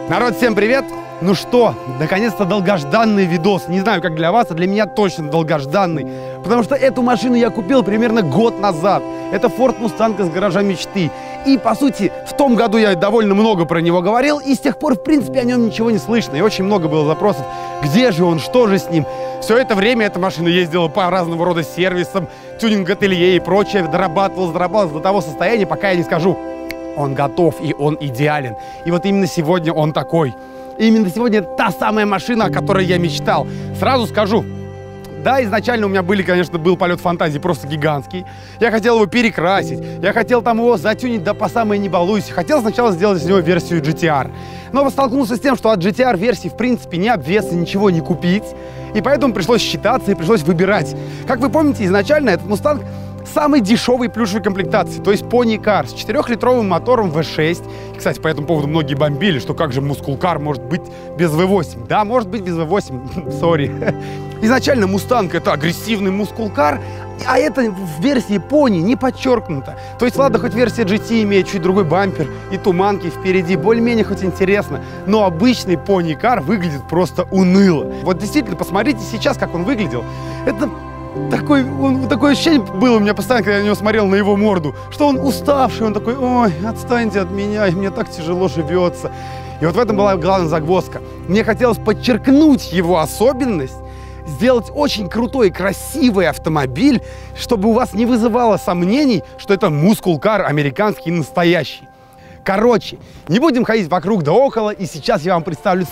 Народ, всем привет! Ну что, наконец-то долгожданный видос. Не знаю, как для вас, а для меня точно долгожданный. Потому что эту машину я купил примерно год назад. Это Ford Mustang из гаража мечты. И, по сути, в том году я довольно много про него говорил, и с тех пор, в принципе, о нем ничего не слышно. И очень много было запросов, где же он, что же с ним. Все это время эта машина ездила по разного рода сервисам, тюнинг-ателье и прочее, дорабатывалась до того состояния, пока я не скажу: он готов и он идеален. И вот именно сегодня он такой. И именно сегодня это та самая машина, о которой я мечтал. Сразу скажу, да, изначально у меня был полет фантазии просто гигантский. Я хотел его перекрасить, я хотел там его затюнить, да по самой не балуйся. Хотел сначала сделать из него версию GTR. Но столкнулся с тем, что от GTR-версии в принципе ни обвеса, ничего не купить. И поэтому пришлось считаться и пришлось выбирать. Как вы помните, изначально этот Mustang самой дешевой плюшевой комплектации, то есть Pony Car с 4-литровым мотором V6. Кстати, по этому поводу многие бомбили, что как же Muscle Car может быть без V8. Да, может быть без V8, сори. Изначально Mustang — это агрессивный Muscle Car, а это в версии Pony не подчеркнуто. То есть, ладно, хоть версия GT имеет чуть другой бампер и туманки впереди, более-менее хоть интересно, но обычный Pony Car выглядит просто уныло. Вот действительно, посмотрите сейчас, как он выглядел. Это такое ощущение было у меня постоянно, когда я на него смотрел, на его морду, что он уставший, он такой: ой, отстаньте от меня, мне так тяжело живется. И вот в этом была главная загвоздка. Мне хотелось подчеркнуть его особенность, сделать очень крутой, красивый автомобиль, чтобы у вас не вызывало сомнений, что это Muscle Car американский настоящий. Короче, не будем ходить вокруг да около, и сейчас я вам представлю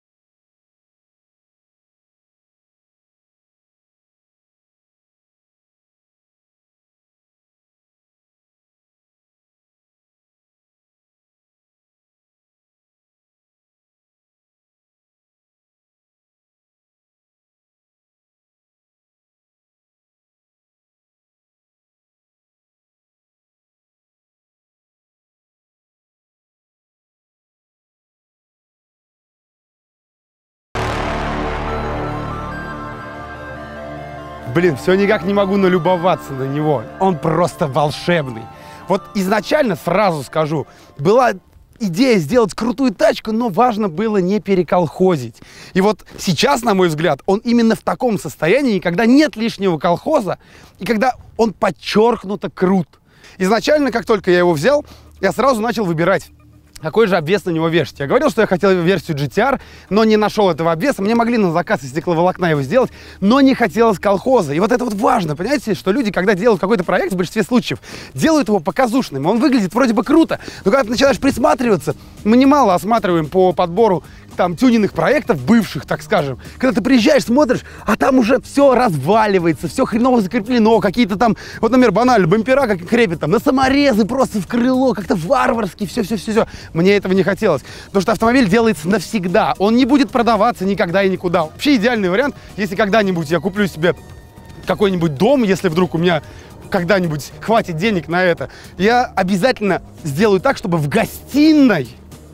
Блин, все никак не могу налюбоваться на него. Он просто волшебный. Вот изначально, сразу скажу, была идея сделать крутую тачку, но важно было не переколхозить. И вот сейчас, на мой взгляд, он именно в таком состоянии, когда нет лишнего колхоза, и когда он подчеркнуто крут. Изначально, как только я его взял, я сразу начал выбирать, какой же обвес на него вешать. Я говорил, что я хотел версию GTR, но не нашел этого обвеса. Мне могли на заказ из стекловолокна его сделать, но не хотелось колхоза. И вот это вот важно, понимаете, что люди, когда делают какой-то проект, в большинстве случаев, делают его показушным. Он выглядит вроде бы круто, но когда ты начинаешь присматриваться, мы немало осматриваем по подбору там тюнинных проектов, бывших, так скажем. Когда ты приезжаешь, смотришь, а там уже все разваливается, все хреново закреплено, какие-то там, вот, например, банально, бампера как крепят там, на саморезы просто в крыло, как-то варварски, все. Мне этого не хотелось, потому что автомобиль делается навсегда, он не будет продаваться никогда и никуда. Вообще идеальный вариант, если когда-нибудь я куплю себе какой-нибудь дом, если вдруг у меня когда-нибудь хватит денег на это, я обязательно сделаю так, чтобы в гостиной,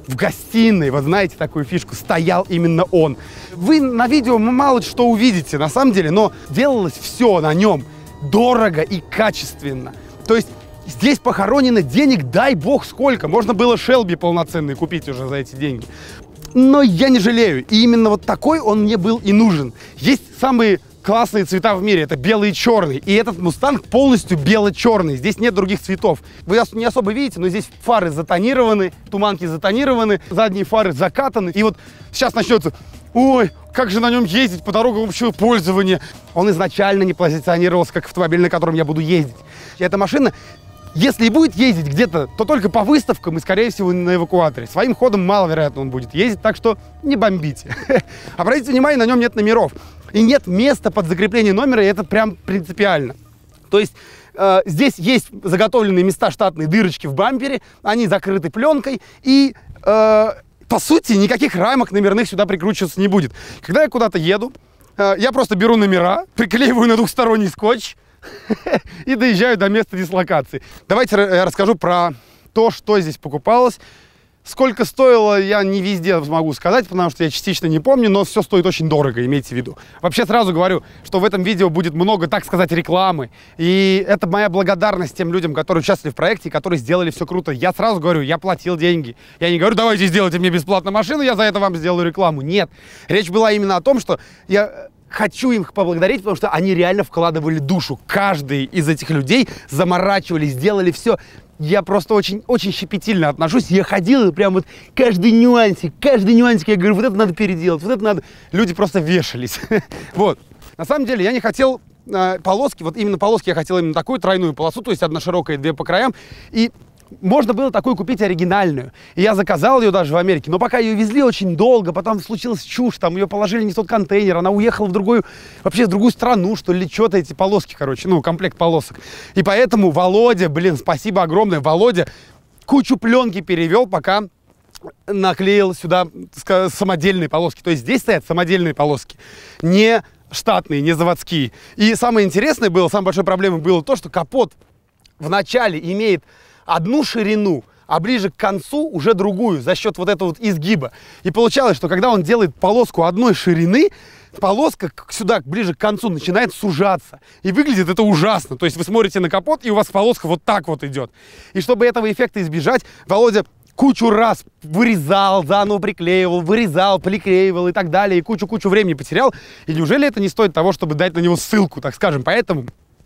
вот знаете такую фишку, стоял именно он. Вы на видео мало что увидите, на самом деле, но делалось все на нем дорого и качественно. То есть здесь похоронено денег, дай бог сколько. Можно было Шелби полноценный купить уже за эти деньги. Но я не жалею. И именно вот такой он мне был и нужен. Есть самые классные цвета в мире, это белый и черный. И этот Мустанг полностью бело-черный. Здесь нет других цветов. Вы не особо видите, но здесь фары затонированы, туманки затонированы, задние фары закатаны. И вот сейчас начнется: ой, как же на нем ездить по дорогам общего пользования. Он изначально не позиционировался как автомобиль, на котором я буду ездить. И эта машина, если и будет ездить где-то, то только по выставкам и, скорее всего, на эвакуаторе. Своим ходом маловероятно он будет ездить, так что не бомбите. Обратите внимание, на нем нет номеров. И нет места под закрепление номера, и это прям принципиально. То есть здесь есть заготовленные места, штатные дырочки в бампере, они закрыты пленкой, и по сути никаких рамок номерных сюда прикручиваться не будет. Когда я куда-то еду, я просто беру номера, приклеиваю на двухсторонний скотч и доезжаю до места дислокации. Давайте я расскажу про то, что здесь покупалось Сколько стоило, я не везде смогу сказать, потому что я частично не помню, но все стоит очень дорого, имейте в виду. Вообще сразу говорю, что в этом видео будет много, так сказать, рекламы. И это моя благодарность тем людям, которые участвовали в проекте, которые сделали все круто. Я сразу говорю, я платил деньги. Я не говорю, давайте сделайте мне бесплатно машину, я за это вам сделаю рекламу. Нет. Речь была именно о том, что я хочу им поблагодарить, потому что они реально вкладывали душу. Каждый из этих людей заморачивались, сделали все. Я просто очень щепетильно отношусь. Я ходил и прям вот каждый нюансик, я говорю, вот это надо переделать, вот это надо. Люди просто вешались. Вот. На самом деле я не хотел полоски, вот именно полоски я хотел именно такую тройную полосу, то есть одна широкая и две по краям. И можно было такую купить оригинальную. И я заказал ее даже в Америке. Но пока ее везли очень долго, потом случилась чушь, там ее положили не в тот контейнер, она уехала в другую, вообще в другую страну, что ли, что-то эти полоски, короче, ну, комплект полосок. И поэтому Володя, блин, спасибо огромное, Володя кучу пленки перевел, пока наклеил сюда самодельные полоски. То есть здесь стоят самодельные полоски, не штатные, не заводские. И самое интересное было, самой большой проблемой было то, что капот в начале имеет одну ширину, а ближе к концу уже другую, за счет вот этого вот изгиба. И получалось, что когда он делает полоску одной ширины, полоска сюда, ближе к концу, начинает сужаться. И выглядит это ужасно. То есть вы смотрите на капот, и у вас полоска вот так вот идет. И чтобы этого эффекта избежать, Володя кучу раз вырезал, заново приклеивал, вырезал, приклеивал и так далее. И кучу времени потерял. И неужели это не стоит того, чтобы дать на него ссылку, так скажем? Поэтому...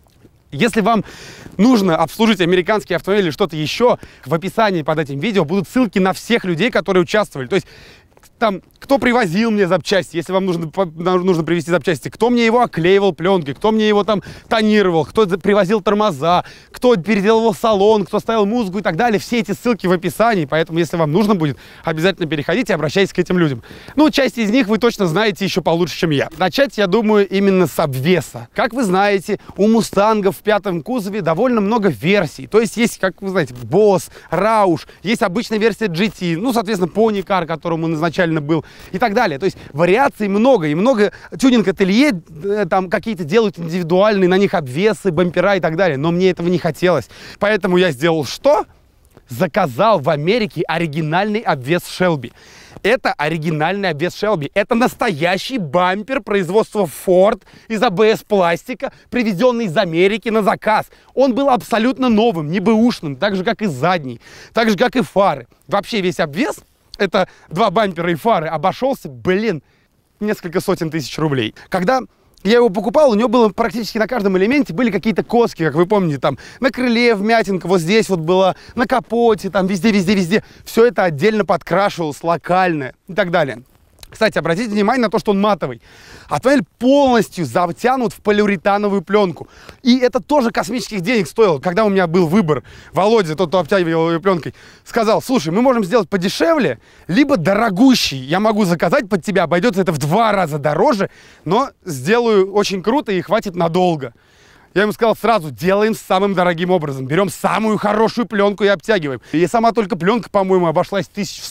Если вам нужно обслужить американский автомобиль или что-то еще, в описании под этим видео будут ссылки на всех людей, которые участвовали. То есть там, кто привозил мне запчасти, если вам нужно привезти запчасти, кто мне его оклеивал пленкой, кто мне его там тонировал, кто привозил тормоза, кто переделывал салон, кто ставил музыку и так далее. Все эти ссылки в описании, поэтому, если вам нужно будет, обязательно переходите и обращайтесь к этим людям. Ну, часть из них вы точно знаете еще получше, чем я. Начать, я думаю, именно с обвеса. Как вы знаете, у Мустангов в пятом кузове довольно много версий. То есть есть, как вы знаете, Boss, Roush, есть обычная версия GT, ну, соответственно, Pony Car, которому он изначально был, и так далее. То есть вариаций много, и много тюнинг-ателье там какие-то делают индивидуальные, на них обвесы, бампера и так далее. Но мне этого не хотелось. Поэтому я сделал что? Заказал в Америке оригинальный обвес Shelby. Это оригинальный обвес Shelby. Это настоящий бампер производства Ford из ABS пластика, привезенный из Америки на заказ. Он был абсолютно новым, не бэушным, так же, как и задний, так же, как и фары. Вообще весь обвес, это два бампера и фары, обошелся, блин, несколько сотен тысяч рублей. Когда я его покупал, у него было практически на каждом элементе были какие-то коски, как вы помните, там на крыле вмятинка, вот здесь вот была, на капоте, там везде. Все это отдельно подкрашивалось, локально и так далее. Кстати, обратите внимание на то, что он матовый. Автомобиль полностью затянут в полиуретановую пленку. И это тоже космических денег стоило. Когда у меня был выбор, Володя, тот, кто обтягивал ее пленкой, сказал: слушай, мы можем сделать подешевле, либо дорогущий. Я могу заказать под тебя, обойдется это в 2 раза дороже, но сделаю очень круто и хватит надолго. Я ему сказал сразу: делаем самым дорогим образом. Берем самую хорошую пленку и обтягиваем. И сама только пленка, по-моему, обошлась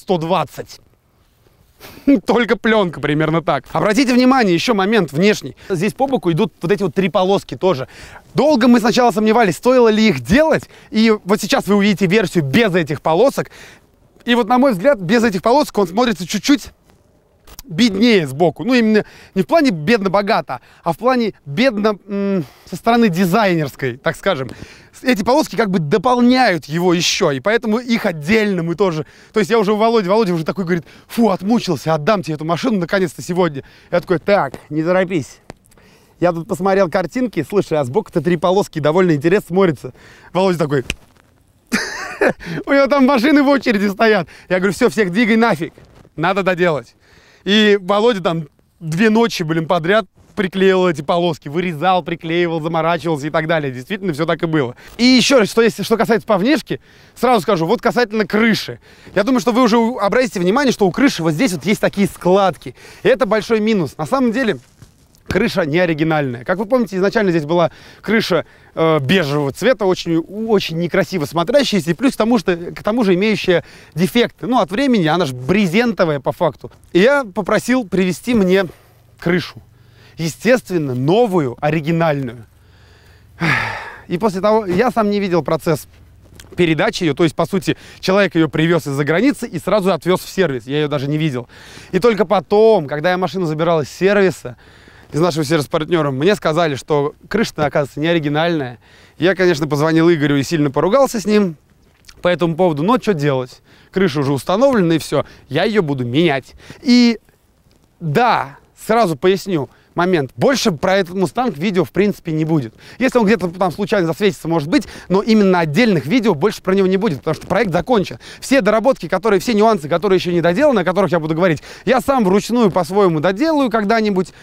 1120. Только пленка, примерно так. Обратите внимание, еще момент внешний. Здесь по боку идут вот эти вот 3 полоски тоже. Долго мы сначала сомневались, стоило ли их делать. И вот сейчас вы увидите версию без этих полосок. И вот, на мой взгляд, без этих полосок он смотрится чуть-чуть беднее сбоку. Ну, именно не в плане бедно-богато, а в плане бедно со стороны дизайнерской, так скажем. Эти полоски как бы дополняют его еще, и поэтому их отдельно мы тоже... То есть я уже у Володя уже такой говорит: фу, отмучился, отдам тебе эту машину наконец-то сегодня. Я такой: так, не торопись. Я тут посмотрел картинки, слушай, а сбоку-то 3 полоски, довольно интересно смотрится. Володя такой: у него там машины в очереди стоят. Я говорю: все, всех двигай нафиг, надо доделать. И Володя там 2 ночи, блин, подряд приклеивал эти полоски, вырезал, приклеивал, заморачивался и так далее. Действительно, все так и было. И еще раз, что касается по внешке, сразу скажу, вот касательно крыши. Я думаю, что вы уже обратите внимание, что у крыши вот здесь вот есть такие складки. И это большой минус. На самом деле, крыша не оригинальная. Как вы помните, изначально здесь была крыша бежевого цвета, очень некрасиво смотрящаяся, и плюс к тому же имеющая дефекты. Ну, от времени, она же брезентовая по факту. И я попросил привезти мне крышу. Естественно, новую, оригинальную. И после того, я сам не видел процесс передачи ее, то есть, по сути, человек ее привез из-за границы и сразу отвез в сервис, я ее даже не видел. И только потом, когда я машину забирал из сервиса, из нашего сервис-партнера, мне сказали, что крыша-то, оказывается, не оригинальная. Я, конечно, позвонил Игорю и сильно поругался с ним по этому поводу, но что делать? Крыша уже установлена и все, я ее буду менять. И да, сразу поясню момент. Больше про этот Мустанг видео, в принципе, не будет. Если он где-то там случайно засветится, может быть, но именно отдельных видео больше про него не будет, потому что проект закончен. Все доработки, все нюансы, которые еще не доделаны, о которых я буду говорить, я сам вручную по-своему доделаю когда-нибудь,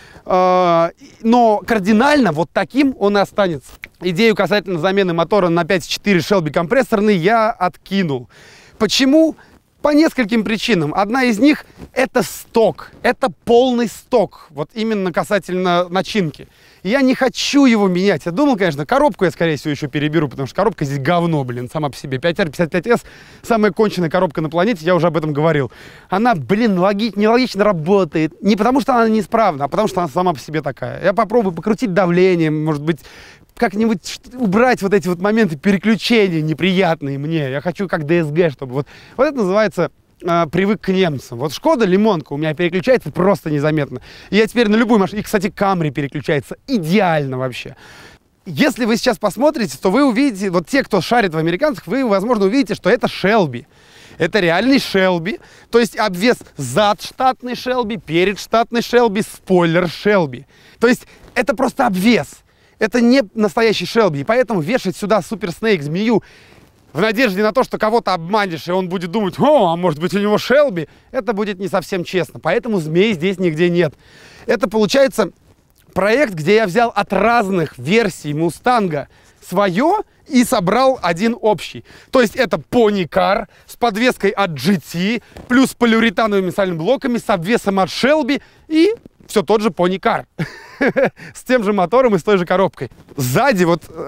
но кардинально вот таким он и останется. Идею касательно замены мотора на 5.4 Shelby компрессорный я откинул. Почему? По нескольким причинам. Одна из них – это сток. Это полный сток. Вот именно касательно начинки. Я не хочу его менять. Я думал, конечно, коробку я, скорее всего, еще переберу, потому что коробка здесь говно, блин, сама по себе. 5R55S – самая конченая коробка на планете, я уже об этом говорил. Она, блин, нелогично работает. Не потому, что она неисправна, а потому, что она сама по себе такая. Я попробую покрутить давление, может быть, как-нибудь убрать вот эти вот моменты переключения неприятные мне. Я хочу как DSG, чтобы вот это называется привык к немцам. Вот Шкода Лимонка у меня переключается просто незаметно. И я теперь на любую машину, и, кстати, Камри переключается идеально вообще. Если вы сейчас посмотрите, то вы увидите, вот те, кто шарит в американцах, вы, возможно, увидите, что это Shelby. Это реальный Shelby, то есть обвес зад штатный Shelby, перед штатный Shelby, спойлер Shelby. То есть это просто обвес. Это не настоящий Shelby, и поэтому вешать сюда Super Snake змею в надежде на то, что кого-то обманешь, и он будет думать, о, а может быть у него Shelby, это будет не совсем честно. Поэтому змей здесь нигде нет. Это получается проект, где я взял от разных версий Мустанга свое и собрал один общий. То есть это Pony Car с подвеской от GT, плюс полиуретановыми сальными блоками, с обвесом от Shelby и все тот же Pony Car. С тем же мотором и с той же коробкой. Сзади,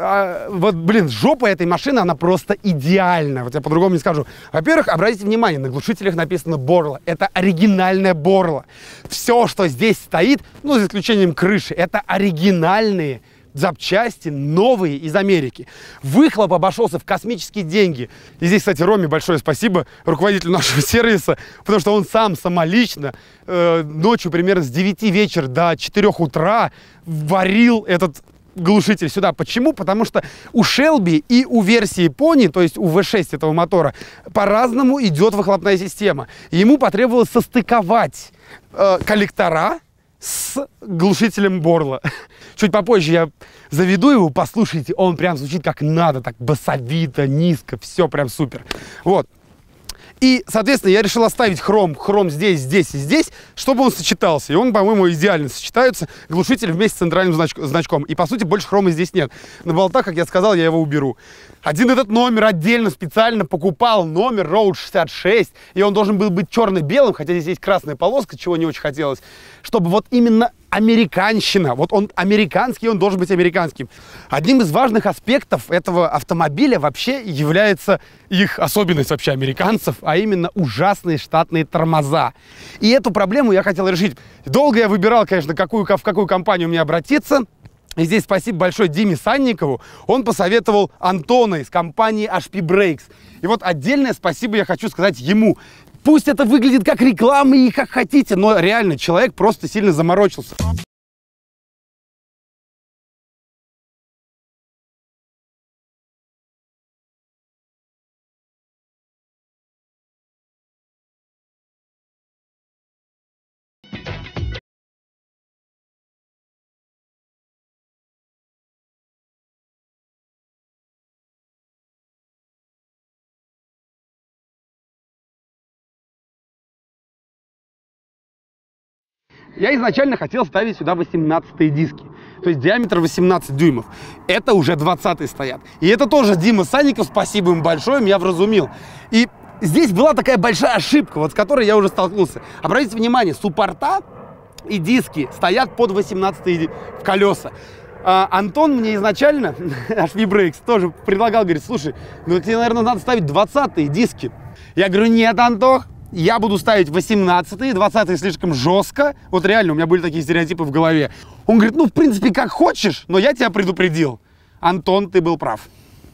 блин, жопа этой машины, она просто идеальна. Вот я по-другому не скажу. Во-первых, обратите внимание, на глушителях написано Boрло. Это оригинальное Boрло. Все, что здесь стоит, ну, за исключением крыши, это оригинальные запчасти, новые из Америки. Выхлоп обошелся в космические деньги. И здесь, кстати, Роме большое спасибо, руководителю нашего сервиса, потому что он сам самолично ночью примерно с 9 вечера до 4 утра варил этот глушитель сюда. Почему? Потому что у Shelby и у версии Pony, то есть у V6 этого мотора, по-разному идет выхлопная система. Ему потребовалось состыковать коллектора с глушителем Boрло. Чуть попозже я заведу его, послушайте, он прям звучит как надо, так басовито, низко, все прям супер. Вот. И, соответственно, я решил оставить хром здесь, здесь и здесь, чтобы он сочетался. И он, по-моему, идеально сочетаются. Глушитель вместе с центральным значком. И, по сути, больше хрома здесь нет. На болтах, как я сказал, я его уберу. Один этот номер отдельно специально покупал. Номер Road 66. И он должен был быть черно-белым, хотя здесь есть красная полоска, чего не очень хотелось. Чтобы вот именно американщина. Вот он американский, он должен быть американским. Одним из важных аспектов этого автомобиля вообще является их особенность вообще американцев, а именно ужасные штатные тормоза. И эту проблему я хотел решить. Долго я выбирал, конечно, в какую компанию мне обратиться. И здесь спасибо большое Диме Санникову. Он посоветовал Антона из компании HP Brakes. И вот отдельное спасибо я хочу сказать ему. Пусть это выглядит как реклама и как хотите, но реально человек просто сильно заморочился. Я изначально хотел ставить сюда 18-е диски, то есть диаметр 18 дюймов. Это уже 20-е стоят. И это тоже Дима Санников, спасибо ему большое, меня вразумил. И здесь была такая большая ошибка, вот с которой я уже столкнулся. Обратите внимание, суппорта и диски стоят под 18-е колеса. Антон мне изначально, HP Brakes, тоже предлагал, говорит, слушай, ну тебе, наверное, надо ставить 20-е диски. Я говорю, нет, Антох. Я буду ставить 18-е, 20-е слишком жестко. Вот реально, у меня были такие стереотипы в голове. Он говорит, ну, в принципе, как хочешь, но я тебя предупредил. Антон, ты был прав.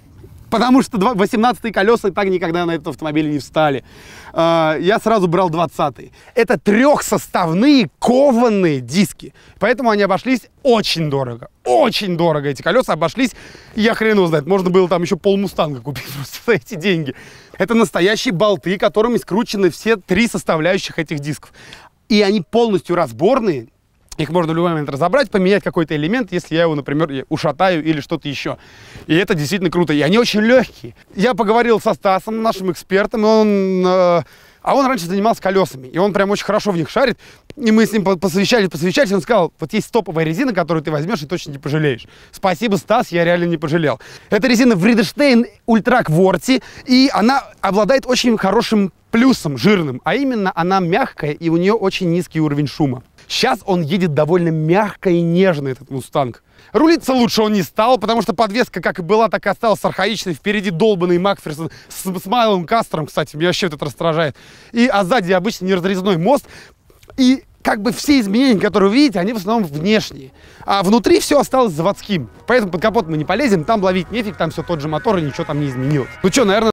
Потому что 18-е колеса так никогда на этот автомобиль не встали. Я сразу брал 20-е. Это трехсоставные кованые диски. Поэтому они обошлись очень дорого. Очень дорого эти колеса обошлись. Я хрен его знает. Можно было там еще полмустанга купить просто за эти деньги. Это настоящие болты, которыми скручены все три составляющих этих дисков. И они полностью разборные. Их можно в любой момент разобрать, поменять какой-то элемент, если я его, например, ушатаю или что-то еще. И это действительно круто. И они очень легкие. Я поговорил со Стасом, нашим экспертом, и он раньше занимался колесами. И он прям очень хорошо в них шарит. И мы с ним посовещались, и он сказал, вот есть топовая резина, которую ты возьмешь и точно не пожалеешь. Спасибо, Стас, я реально не пожалел. Это резина Вреденштейн Ультра Кворти, и она обладает очень хорошим плюсом, жирным, а именно она мягкая, и у нее очень низкий уровень шума. Сейчас он едет довольно мягко и нежно, этот Мустанг. Рулиться лучше он не стал, потому что подвеска как и была, так и осталась архаичной. Впереди долбанный Макферсон с Майловым Кастером, кстати, меня вообще это раздражает. А сзади обычно неразрезной мост. И как бы все изменения, которые вы видите, они в основном внешние. А внутри все осталось заводским. Поэтому под капот мы не полезем, там ловить нефиг, там все тот же мотор, и ничего там не изменилось. Ну что, наверное...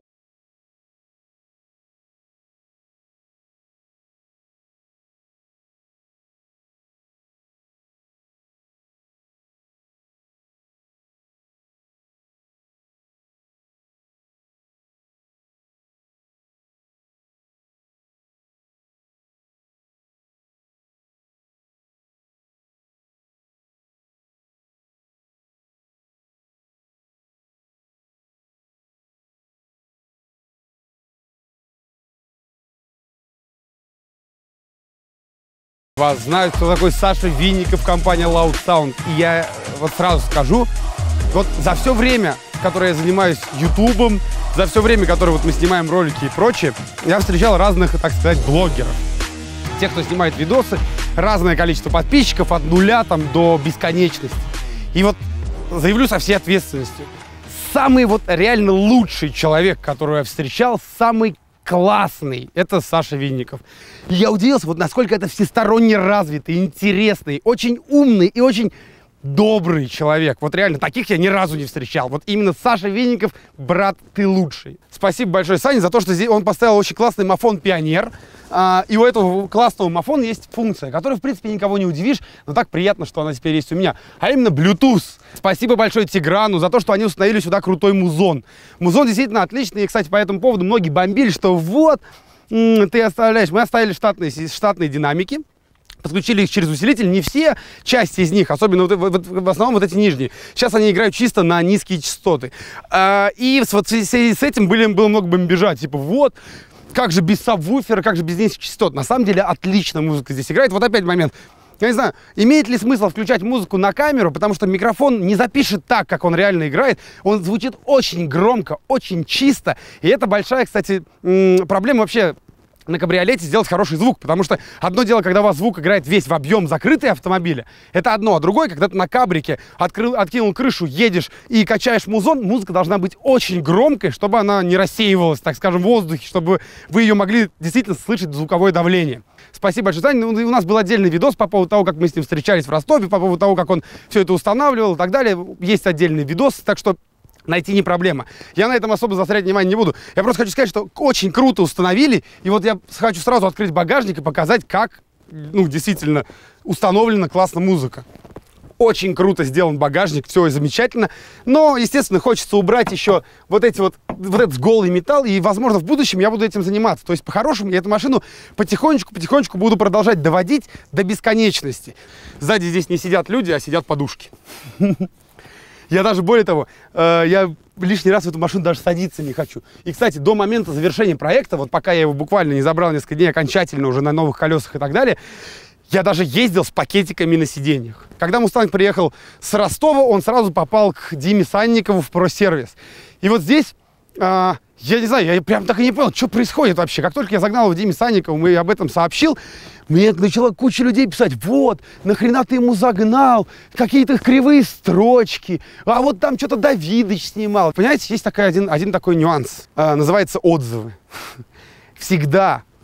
Вас знают, кто такой Саша Винников, компания Loud Sound. И я вот сразу скажу, вот за все время, которое я занимаюсь ютубом, за все время, которое вот мы снимаем ролики и прочее, я встречал разных, так сказать, блогеров. Тех, кто снимает видосы, разное количество подписчиков, от нуля там до бесконечности. И вот заявлю со всей ответственностью, самый вот реально лучший человек, которого я встречал, самый классный, это Саша Винников. И я удивился, вот насколько это всесторонне развитый, интересный, очень умный и очень добрый человек. Вот реально, таких я ни разу не встречал. Вот именно Саша Винников, брат, ты лучший. Спасибо большое Сане за то, что здесь он поставил очень классный Мафон Пионер. И у этого классного Мафона есть функция, которая, в принципе, никого не удивишь, но так приятно, что она теперь есть у меня. А именно Bluetooth. Спасибо большое Тиграну за то, что они установили сюда крутой музон. Музон действительно отличный. И, кстати, по этому поводу многие бомбили, что вот, ты оставляешь. Мы оставили штатные динамики. Подключили их через усилитель, не все части из них, особенно в основном вот эти нижние. Сейчас они играют чисто на низкие частоты. И вот в связи с этим было много бомбежа, типа вот, как же без сабвуфера, как же без низких частот. На самом деле отлично музыка здесь играет. Вот опять момент. Я не знаю, имеет ли смысл включать музыку на камеру, потому что микрофон не запишет так, как он реально играет. Он звучит очень громко, очень чисто. И это большая, кстати, проблема вообще на кабриолете сделать хороший звук, потому что одно дело, когда у вас звук играет весь в объем закрытый автомобиля, это одно, а другое, когда ты на кабрике откинул крышу, едешь и качаешь музон, музыка должна быть очень громкой, чтобы она не рассеивалась, так скажем, в воздухе, чтобы вы ее могли действительно слышать звуковое давление. Спасибо большое, Саня. У нас был отдельный видос по поводу того, как мы с ним встречались в Ростове, по поводу того, как он все это устанавливал и так далее. Есть отдельный видос, так что найти не проблема. Я на этом особо заострять внимание не буду. Я просто хочу сказать, что очень круто установили. И вот я хочу сразу открыть багажник и показать, как, действительно установлена классно музыка. Очень круто сделан багажник, все замечательно. Но, естественно, хочется убрать еще вот этот голый металл. И, возможно, в будущем я буду этим заниматься. То есть, по-хорошему, я эту машину потихонечку буду продолжать доводить до бесконечности. Сзади здесь не сидят люди, а сидят подушки. Я даже, более того, я лишний раз в эту машину даже садиться не хочу. И, кстати, до момента завершения проекта, вот пока я его буквально не забрал несколько дней окончательно уже на новых колесах и так далее, я даже ездил с пакетиками на сиденьях. Когда Мустанг приехал с Ростова, он сразу попал к Диме Санникову в про-сервис. И вот здесь, я не знаю, я прям так и не понял, что происходит вообще. Как только я загнал его Диме Санникову и об этом сообщил, мне начала куча людей писать: вот, нахрена ты ему загнал, какие-то кривые строчки, а вот там что-то Давидыч снимал. Понимаете, есть один такой нюанс, называется отзывы. Всегда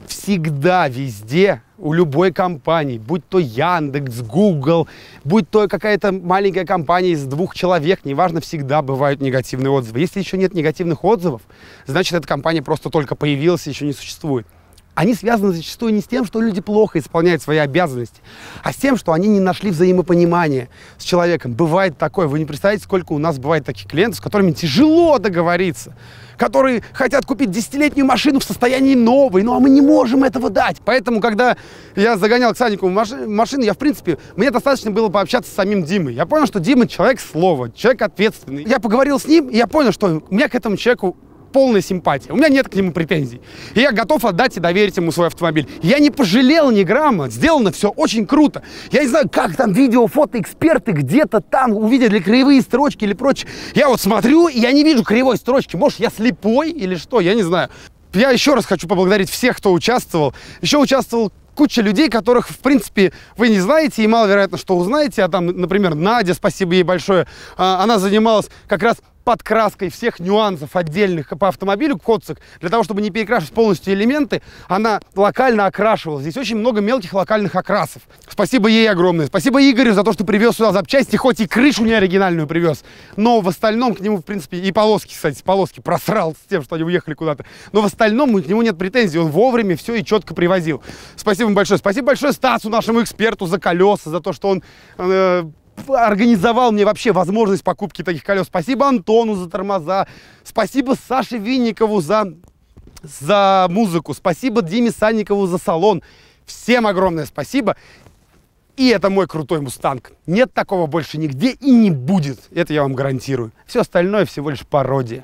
всегда, везде, у любой компании, будь то Яндекс, Google, будь то какая-то маленькая компания из 2 человек, неважно, всегда бывают негативные отзывы. Если еще нет негативных отзывов, значит, эта компания просто только появилась и еще не существует. Они связаны зачастую не с тем, что люди плохо исполняют свои обязанности, а с тем, что они не нашли взаимопонимания с человеком. Бывает такое. Вы не представляете, сколько у нас бывает таких клиентов, с которыми тяжело договориться, которые хотят купить 10-летнюю машину в состоянии новой, ну а мы не можем этого дать. Поэтому, когда я загонял к Санникову машину, я, в принципе, мне достаточно было пообщаться с самим Димой. Я понял, что Дима человек слова, человек ответственный. Я поговорил с ним, и я понял, что у меня к этому человеку полная симпатия. У меня нет к нему претензий. И я готов отдать и доверить ему свой автомобиль. Я не пожалел ни грамма. Сделано все очень круто. Я не знаю, как там видео, фото эксперты где-то там увидели краевые строчки или прочее. Я вот смотрю, и я не вижу кривой строчки. Может, я слепой или что? Я не знаю. Я еще раз хочу поблагодарить всех, кто участвовал. Еще участвовал куча людей, которых, в принципе, вы не знаете и маловероятно, что узнаете. А там, например, Надя, спасибо ей большое. Она занималась как раз подкраской всех нюансов отдельных по автомобилю Коцик, для того, чтобы не перекрашивать полностью элементы, она локально окрашивала. Здесь очень много мелких локальных окрасов. Спасибо ей огромное. Спасибо Игорю за то, что привез сюда запчасти, хоть и крышу не оригинальную привез, но в остальном к нему, в принципе, и полоски, кстати, полоски просрал с тем, что они уехали куда-то. Но в остальном к нему нет претензий. Он вовремя все и четко привозил. Спасибо ему большое. Спасибо большое Стасу, нашему эксперту, за колеса, за то, что он организовал мне вообще возможность покупки таких колес. Спасибо Антону за тормоза. Спасибо Саше Винникову за музыку. Спасибо Диме Санникову за салон. Всем огромное спасибо. И это мой крутой Мустанг. Нет такого больше нигде и не будет. Это я вам гарантирую. Все остальное всего лишь пародия.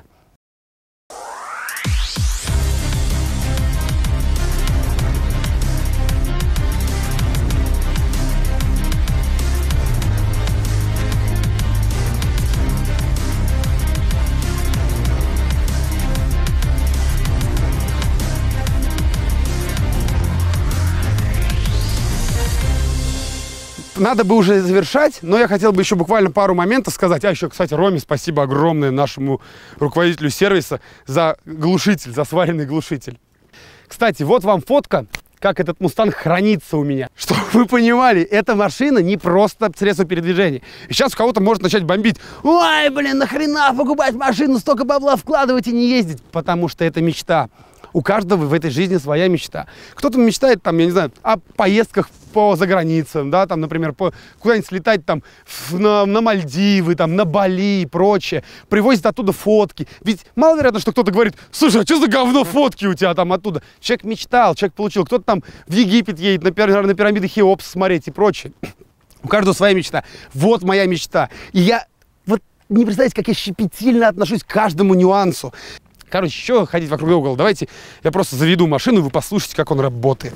Надо бы уже завершать, но я хотел бы еще буквально пару моментов сказать. А еще, кстати, Роме спасибо огромное, нашему руководителю сервиса, за глушитель, за сваренный глушитель. Кстати, вот вам фотка, как этот Мустанг хранится у меня. Чтобы вы понимали, эта машина не просто средство передвижения. И сейчас у кого-то может начать бомбить. Ой, блин, нахрена покупать машину, столько бабла вкладывать и не ездить? Потому что это мечта. У каждого в этой жизни своя мечта. Кто-то мечтает, там, я не знаю, о поездках по заграницам, да, там, например, куда-нибудь слетать там на Мальдивы, там, на Бали и прочее. Привозит оттуда фотки. Ведь маловероятно, что кто-то говорит: слушай, а что за говно фотки у тебя там оттуда? Человек мечтал, человек получил. Кто-то там в Египет едет, на пирамиды Хеопса смотреть и прочее. У каждого своя мечта. Вот моя мечта. И я, вот, не представляете, как я щепетильно отношусь к каждому нюансу. Короче, еще ходить вокруг да около. Давайте я просто заведу машину, и вы послушайте, как он работает.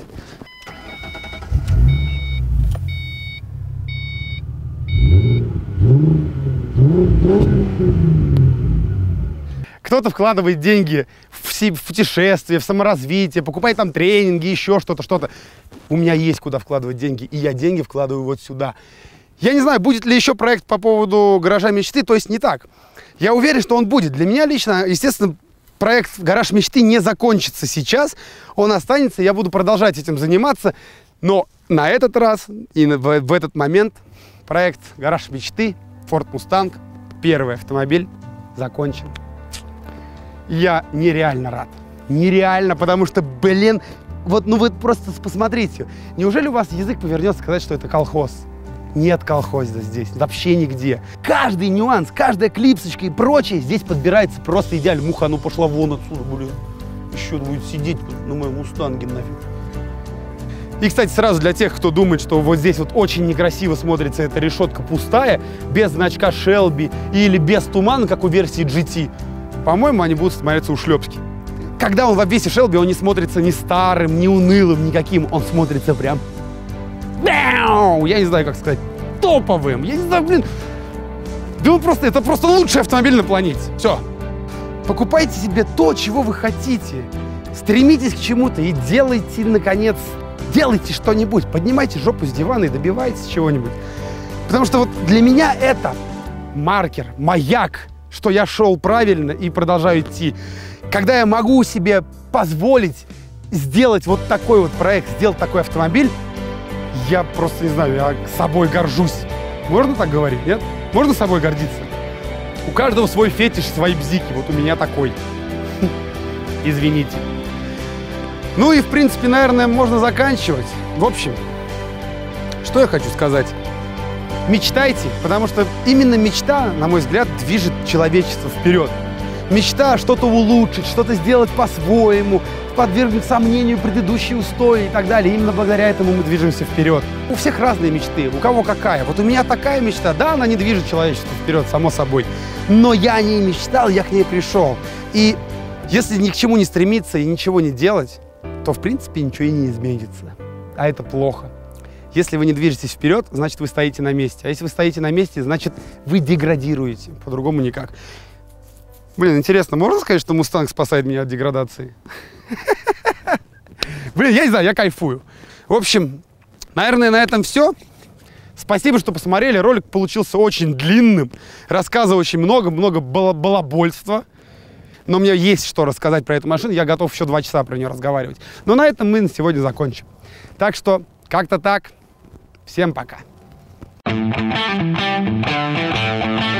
Кто-то вкладывает деньги в путешествия, в саморазвитие, покупает там тренинги, еще что-то. У меня есть куда вкладывать деньги, и я деньги вкладываю вот сюда. Я не знаю, будет ли еще проект по поводу гаража мечты, то есть не так. Я уверен, что он будет. Для меня лично, естественно, проект «Гараж мечты» не закончится сейчас, он останется, я буду продолжать этим заниматься, но на этот раз и в этот момент проект «Гараж мечты», Ford Mustang, первый автомобиль, закончен. Я нереально рад, нереально, потому что, блин, вот, ну вы просто посмотрите, неужели у вас язык повернется сказать, что это колхоз? Нет колхоза здесь, вообще нигде. Каждый нюанс, каждая клипсочка и прочее здесь подбирается просто идеально. Муха, ну пошла вон отсюда, блин. Еще будет сидеть на моем Мустанге нафиг. И, кстати, сразу для тех, кто думает, что вот здесь вот очень некрасиво смотрится эта решетка пустая, без значка Shelby или без тумана, как у версии GT, по-моему, они будут смотреться ушлепски. Когда он в обвесе Shelby, он не смотрится ни старым, ни унылым, никаким. Он смотрится прям... Я не знаю, как сказать, топовым. Я не знаю, блин. Да это просто лучший автомобиль на планете. Все. Покупайте себе то, чего вы хотите. Стремитесь к чему-то и делайте, наконец, делайте что-нибудь. Поднимайте жопу с дивана и добивайтесь чего-нибудь. Потому что вот для меня это маркер, маяк, что я шел правильно и продолжаю идти. Когда я могу себе позволить сделать вот такой вот проект, сделать такой автомобиль, я просто не знаю, я собой горжусь. Можно так говорить, нет? Можно собой гордиться? У каждого свой фетиш, свои бзики. Вот у меня такой. Извините. Ну и, в принципе, наверное, можно заканчивать. В общем, что я хочу сказать. Мечтайте, потому что именно мечта, на мой взгляд, движет человечество вперед. Мечта что-то улучшить, что-то сделать по-своему, подвергнуть сомнению предыдущие устои и так далее. Именно благодаря этому мы движемся вперед. У всех разные мечты, у кого какая. Вот у меня такая мечта, да, она не движет человечество вперед, само собой. Но я о ней мечтал, я к ней пришел. И если ни к чему не стремиться и ничего не делать, то, в принципе, ничего и не изменится. А это плохо. Если вы не движетесь вперед, значит, вы стоите на месте. А если вы стоите на месте, значит, вы деградируете. По-другому никак. Блин, интересно, можно сказать, что Мустанг спасает меня от деградации? Блин, я не знаю, я кайфую. В общем, наверное, на этом все. Спасибо, что посмотрели. Ролик получился очень длинным. Рассказываю очень много балабольства. Но мне есть что рассказать про эту машину. Я готов еще 2 часа про нее разговаривать. Но на этом мы на сегодня закончим. Так что, как-то так. Всем пока.